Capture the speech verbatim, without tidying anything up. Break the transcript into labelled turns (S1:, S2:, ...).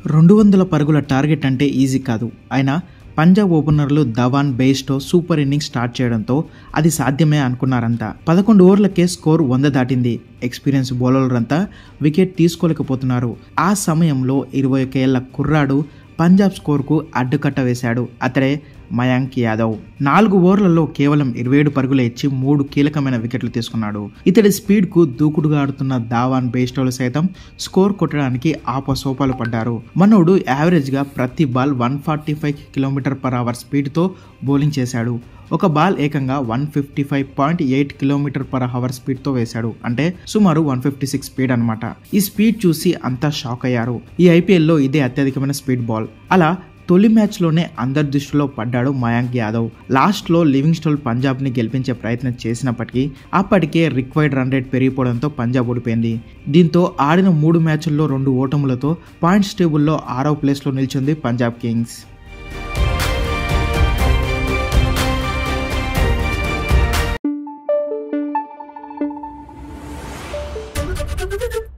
S1: రెండు వందల పరుగుల టార్గెట్ అంటే ఈజీ కాదు. అయినా పంజాబ్ ఓపెనర్లు Dhawan, Bairstow super innings start చేయడంతో అది సాధ్యమే అనుకున్నారంతా. పదకొండు ఓవర్లకే స్కోర్ వంద దాటింది. ఎక్స్పీరియన్స్ బౌలర్లంతా వికెట్ తీసుకోలేకపోతున్నారు. ఆ సమయంలో ఇరవై ఒక ఏళ్ల కుర్రాడు పంజాబ్ స్కోర్కు అడ్డుకట్ట వేశాడు. అతడే మయాంక్ యాదవ్. నాలుగు ఓవర్లలో కేవలం ఇరవై ఏడు పరుగులు ఇచ్చి మూడు కీలకమైన వికెట్లు తీసుకున్నాడు. ఇతడి స్పీడ్కు దూకుడుగా ఆడుతున్న ధవాన్, బెయిస్టోలు సైతం స్కోర్ కొట్టడానికి ఆపసోపాలు పడ్డారు. మనోడు యావరేజ్గా ప్రతి ball one forty five kilometre per hour స్పీడ్తో బౌలింగ్ చేశాడు. ఒక బాల్ ఏకంగా one fifty five point eight kilometre per hour స్పీడ్తో వేశాడు. అంటే సుమారు వన్ ఫిఫ్టీ సిక్స్ స్పీడ్ అనమాట. ఈ స్పీడ్ చూసి అంతా షాక్ అయ్యారు. ఈ ఐపీఎల్లో ఇదే అత్యధికమైన స్పీడ్ బాల్. అలా తొలి మ్యాచ్లోనే అందరి దృష్టిలో పడ్డాడు మయాంక్ యాదవ్. లాస్ట్లో లివింగ్స్టోన్ పంజాబ్ని గెలిపించే ప్రయత్నం చేసినప్పటికీ అప్పటికే రిక్వైర్డ్ రన్ రేట్ పెరిగిపోవడంతో పంజాబ్ ఓడిపోయింది. దీంతో ఆడిన మూడు మ్యాచ్ల్లో రెండు ఓటములతో పాయింట్స్ టేబుల్లో ఆరో ప్లేస్లో నిలిచింది పంజాబ్ కింగ్స్.
S2: Thank you.